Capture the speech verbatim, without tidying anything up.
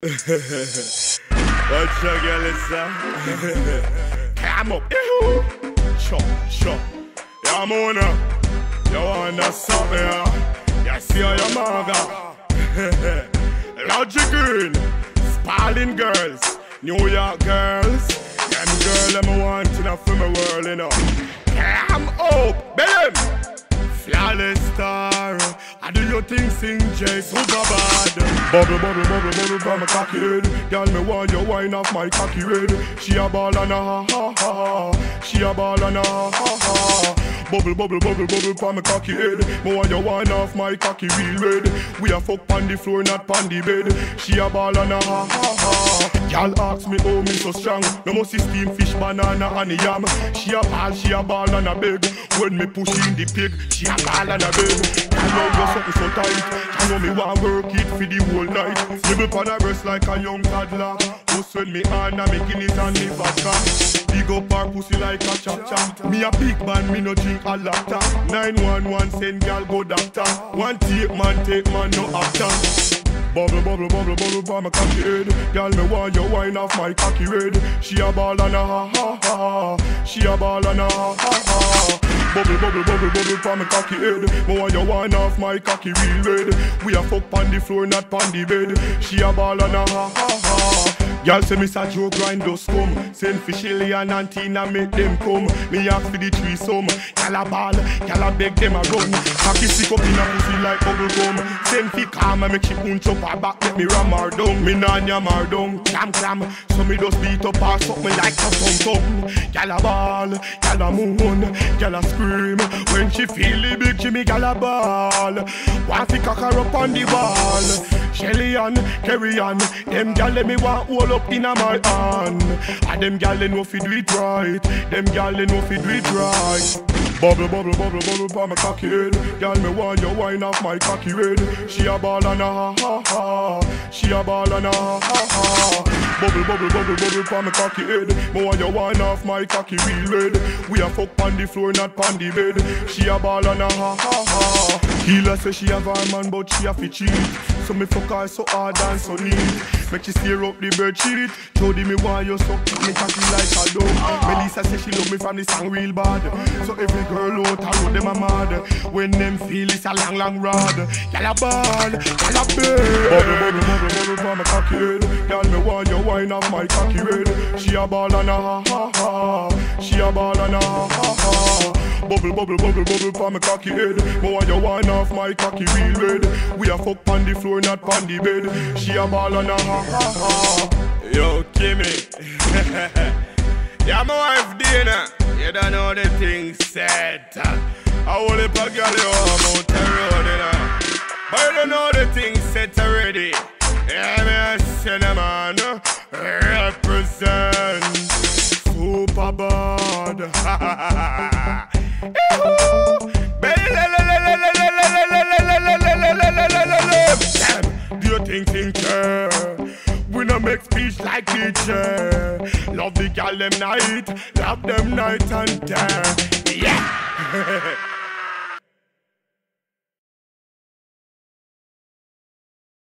What's your girl is that? Come up, chop, chop. Yeah, Mona, you wanna something, yeah? You see how your maga. Logic Green, Spalding girls, New York girls. Them girl them want enough for my world, you know. Come up, baby. Flawless star, I do your thing, sing J, super bad. Bubble, bubble, bubble, bubble from my cocky head. Girl, me want you wine off my cocky head. She a ball and a ha ha ha. She a ball and a ha ha ha. Bubble, bubble, bubble, bubble from my cocky head. Me want you wine off my cocky real red. We a fuck on the floor, not on the bed. She a ball and a ha ha ha. Girl ask me how me so strong. No more steam fish, banana and a yam. She a ball, she a ball and a beg. When me push in the pig, she a ball and a beg. I know you're something so tight. I know me want work it for the whole night. Nibble on her breast like a young toddler. Just when me on and me Guinness and me vodka. Big up her pussy like a cha-cha. Me a big man, me no drink a latte. nine one one send girl go doctor. One take man, take man, no actor. Bubble, bubble, bubble, bubble for my cocky head. Girl, me want you wine off my cocky red. She a ball and a ha ha ha. She a ball and a ha ha ha. Bubble, bubble, bubble, bubble for my cocky head. Me want you wine off my cocky real red. We a fuck on the floor, not on the bed. She a ball and a ha ha ha. Y'all say me sa Joe grind those come. Send for Shelly and Antina make them come. Me ask for the threesome. Y'all a ball, y'all a beg them a run. Cocky stick up in a pussy like bubble gum. Send for calm and make she punch up her back. Let me ram her down. Me nah yam her down. Clam clam. So me just beat up her suck me like a thumb thumb. Y'all a ball, y'all a moan, y'all a scream. When she feel the big Jimmy, y'all a ball. Want to cock her up on the wall. Shelly and Kerry and them gal let me want all up in a my hand. And them gal they know fi do it right. Them gal they know fi do it right. Bubble, bubble, bubble, bubble for my cocky head. Gal me want you wine off my cocky red. She a ball and a ha ha ha. She a ball and a ha ha ha. Bubble, bubble, bubble, bubble for my cocky head. Me want you wine off my cocky real red. We a fuck on the floor, not on the bed. She a ball and a ha ha ha. Killer say she have her man, but she a fi cheat. So me fuck her so hard and so neat. Make she steer up the bird sheet. Jody me want you suck me cocky like a dog. Melissa say she love me from the song real bad. So every girl out I road them a mad. When them feel it's a long long rod. Y'all a ball, y'all a bed. Bubble, bubble, bubble, bubble for my cocky head. Y'all me want you wine off my cocky red. She a ball and a ha ha ha. She a ball and a ha ha ha. Bubble, bubble, bubble, bubble for my cocky head. Me want you wine off my cocky real red. We a fuck on the floor, not on the bed. She a ball and a ha ha ha. Yo, Kimmy. Yeah, my wife Dana. You don't know the thing set. I will leave a girl you home out the road, you know. But you don't know the thing set already. Yeah, me a cinnamon represent super bad. Do you think think care? We no make speech like teacher. Love the gal them night, love them night and day. Yeah.